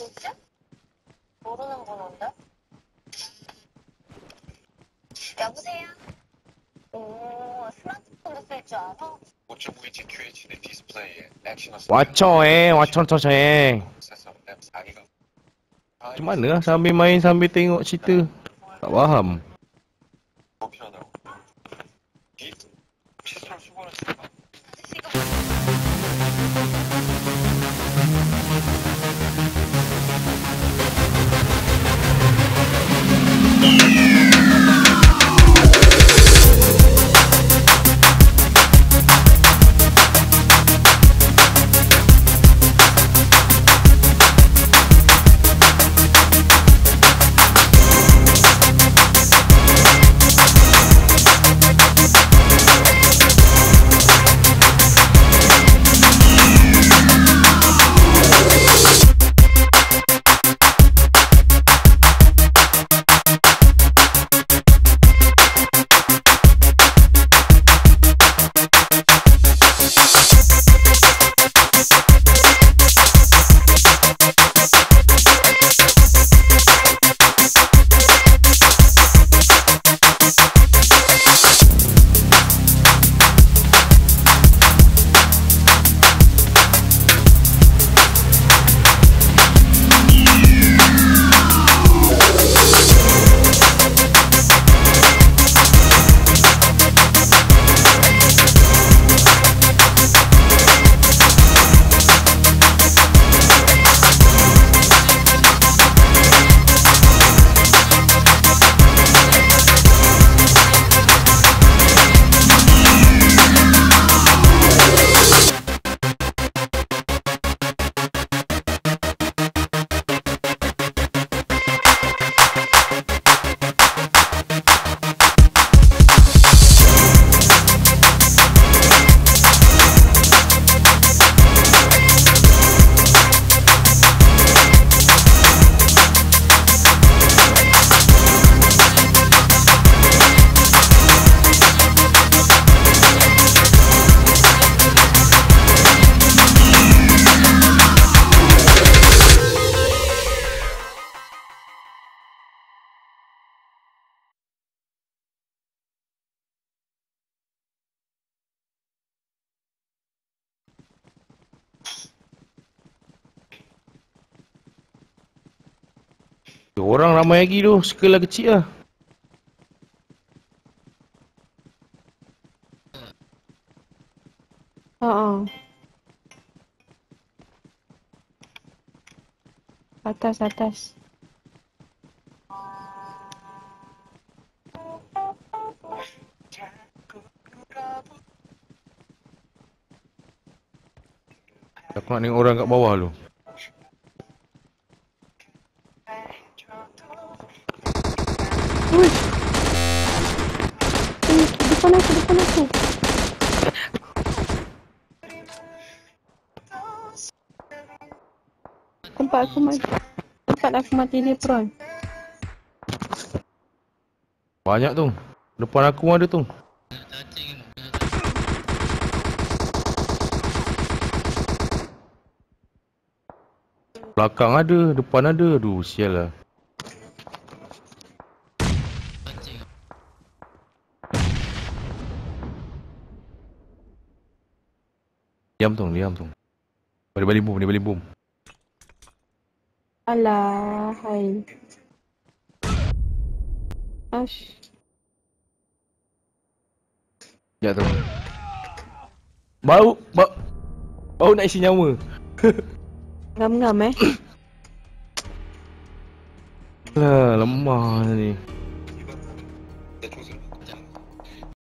모르는 번호인데? 여보세요? 오, 스마트폰도 쓸 줄 알아? Wacong. Macam mana lah sambil main sambil tengok cerita? Tak faham. Orang ramai lagi tu, skala kecil lah. Atas. Aku nak tengok orang kat bawah tu. Depan aku. Tempat aku mati dia prawn. Banyak tu. Depan aku ada tu. Belakang ada, depan ada. Aduh, sial lah. Diam tu. Balik bom. Alah, hai. Ash. Ya tu. Bau nak isi nyawa. Ngam-ngam Lah, lemah ni.